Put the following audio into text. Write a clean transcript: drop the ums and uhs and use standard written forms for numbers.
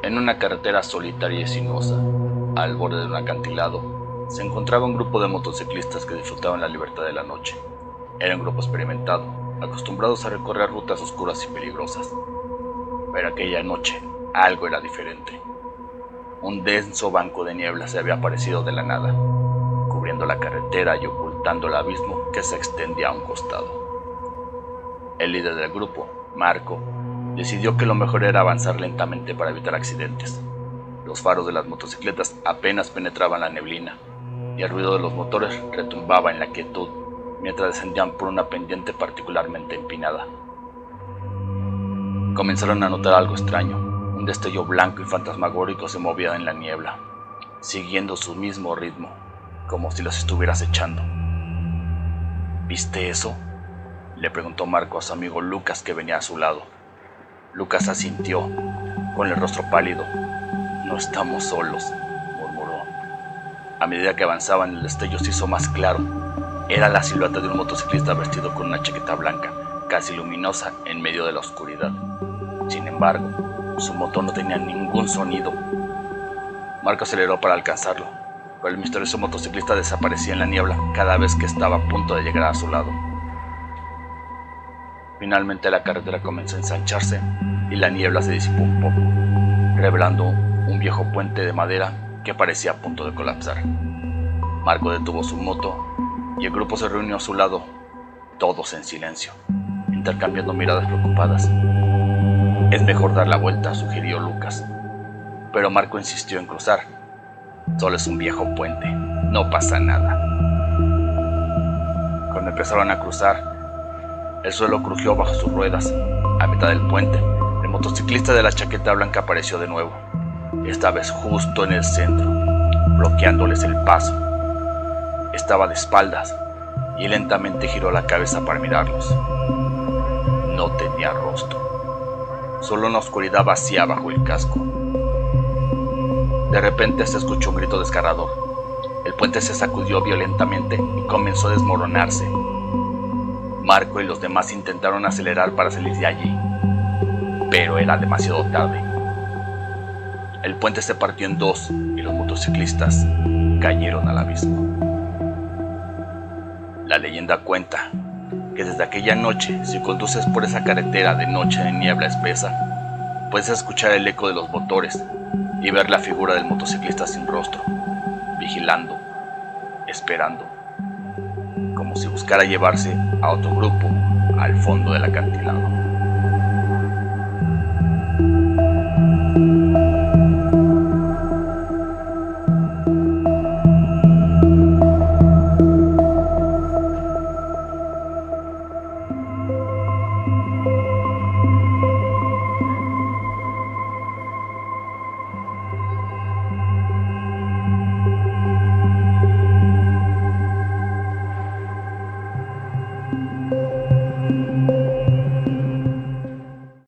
En una carretera solitaria y sinuosa, al borde de un acantilado, se encontraba un grupo de motociclistas que disfrutaban la libertad de la noche. Era un grupo experimentado, acostumbrados a recorrer rutas oscuras y peligrosas. Pero aquella noche, algo era diferente. Un denso banco de niebla se había aparecido de la nada, cubriendo la carretera y ocultando el abismo que se extendía a un costado. El líder del grupo, Marco, decidió que lo mejor era avanzar lentamente para evitar accidentes. Los faros de las motocicletas apenas penetraban la neblina, y el ruido de los motores retumbaba en la quietud mientras descendían por una pendiente particularmente empinada. Comenzaron a notar algo extraño. Un destello blanco y fantasmagórico se movía en la niebla, siguiendo su mismo ritmo, como si los estuviera acechando. ¿Viste eso?, le preguntó Marco a su amigo Lucas, que venía a su lado. Lucas asintió, con el rostro pálido. «No estamos solos», murmuró. A medida que avanzaban, el destello se hizo más claro. Era la silueta de un motociclista vestido con una chaqueta blanca, casi luminosa en medio de la oscuridad. Sin embargo, su motor no tenía ningún sonido. Marco aceleró para alcanzarlo, pero el misterioso motociclista desaparecía en la niebla cada vez que estaba a punto de llegar a su lado. Finalmente la carretera comenzó a ensancharse y la niebla se disipó un poco, revelando un viejo puente de madera que parecía a punto de colapsar. Marco detuvo su moto y el grupo se reunió a su lado, todos en silencio, intercambiando miradas preocupadas. «Es mejor dar la vuelta», sugirió Lucas, pero Marco insistió en cruzar. «Solo es un viejo puente, no pasa nada». Cuando empezaron a cruzar, el suelo crujió bajo sus ruedas. A mitad del puente, el motociclista de la chaqueta blanca apareció de nuevo, esta vez justo en el centro, bloqueándoles el paso. Estaba de espaldas y lentamente giró la cabeza para mirarlos. No tenía rostro, solo una oscuridad vacía bajo el casco. De repente se escuchó un grito desgarrador. El puente se sacudió violentamente y comenzó a desmoronarse. Marco y los demás intentaron acelerar para salir de allí, pero era demasiado tarde. El puente se partió en dos y los motociclistas cayeron al abismo. La leyenda cuenta que desde aquella noche, si conduces por esa carretera de noche en niebla espesa, puedes escuchar el eco de los motores y ver la figura del motociclista sin rostro, vigilando, esperando, como si buscara llevarse a otro grupo al fondo del acantilado.